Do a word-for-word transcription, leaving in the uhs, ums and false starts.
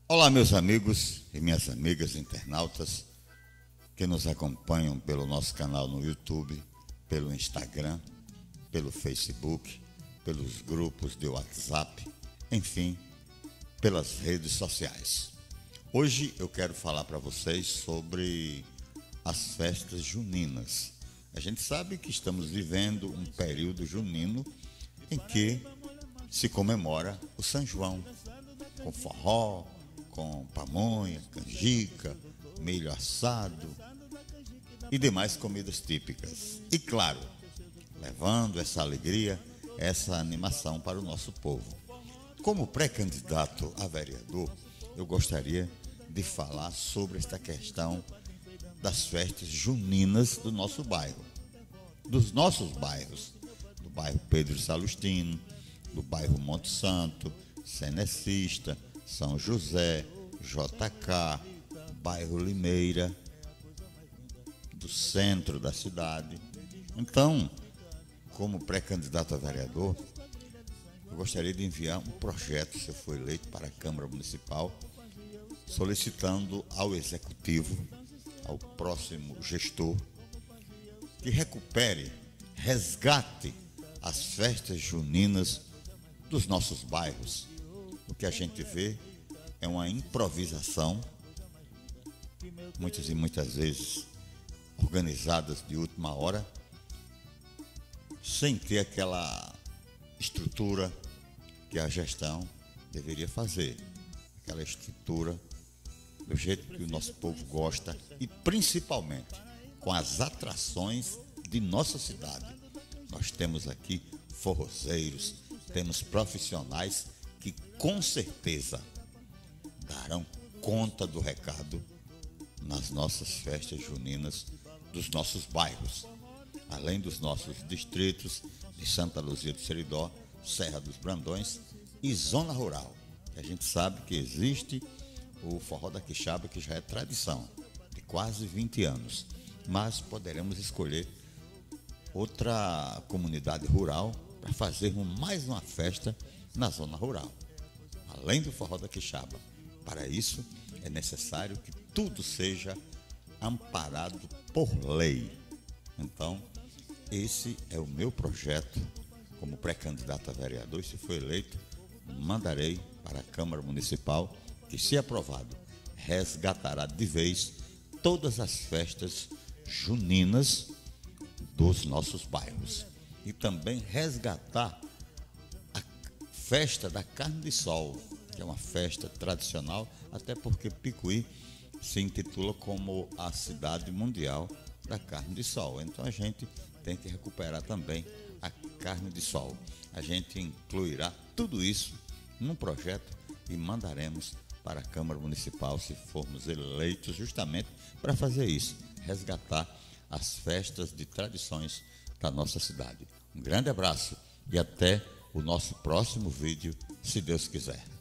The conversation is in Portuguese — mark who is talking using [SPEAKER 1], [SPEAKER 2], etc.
[SPEAKER 1] Olá, meus amigos e minhas amigas internautas que nos acompanham pelo nosso canal no YouTube, pelo Instagram, pelo Facebook, pelos grupos de WhatsApp, enfim, pelas redes sociais. Hoje eu quero falar para vocês sobre as festas juninas. A gente sabe que estamos vivendo um período junino em que se comemora o São João, com forró, com pamonha, canjica, milho assado e demais comidas típicas. E claro, levando essa alegria, essa animação para o nosso povo. Como pré-candidato a vereador, eu gostaria de falar sobre esta questão das festas juninas do nosso bairro, dos nossos bairros, do bairro Pedro Salustino, do bairro Monte Santo, Cenecista, São José, J K, bairro Limeira, do centro da cidade. Então, como pré-candidato a vereador, eu gostaria de enviar um projeto, se eu for eleito para a Câmara Municipal, solicitando ao Executivo, ao próximo gestor, que recupere, resgate as festas juninas dos nossos bairros. O que a gente vê é uma improvisação, muitas e muitas vezes organizadas de última hora, sem ter aquela estrutura que a gestão deveria fazer, aquela estrutura do jeito que o nosso povo gosta e principalmente com as atrações de nossa cidade. Nós temos aqui forrozeiros, temos profissionais que com certeza darão conta do recado nas nossas festas juninas dos nossos bairros, além dos nossos distritos de Santa Luzia do Seridó, Serra dos Brandões e Zona Rural. A gente sabe que existe o Forró da Quixaba, que já é tradição de quase vinte anos, mas poderemos escolher outra comunidade rural para fazermos mais uma festa na Zona Rural, além do Forró da Quixaba. Para isso, é necessário que tudo seja amparado por lei. Então, esse é o meu projeto como pré-candidato a vereador, e se for eleito, mandarei para a Câmara Municipal, que, se aprovado, resgatará de vez todas as festas juninas dos nossos bairros. E também resgatar a festa da carne de sol, que é uma festa tradicional, até porque Picuí se intitula como a cidade mundial da carne de sol. Então a gente tem que recuperar também a carne de sol. A gente incluirá tudo isso num projeto e mandaremos para a Câmara Municipal, se formos eleitos, justamente para fazer isso, resgatar as festas de tradições da nossa cidade. Um grande abraço e até o nosso próximo vídeo, se Deus quiser.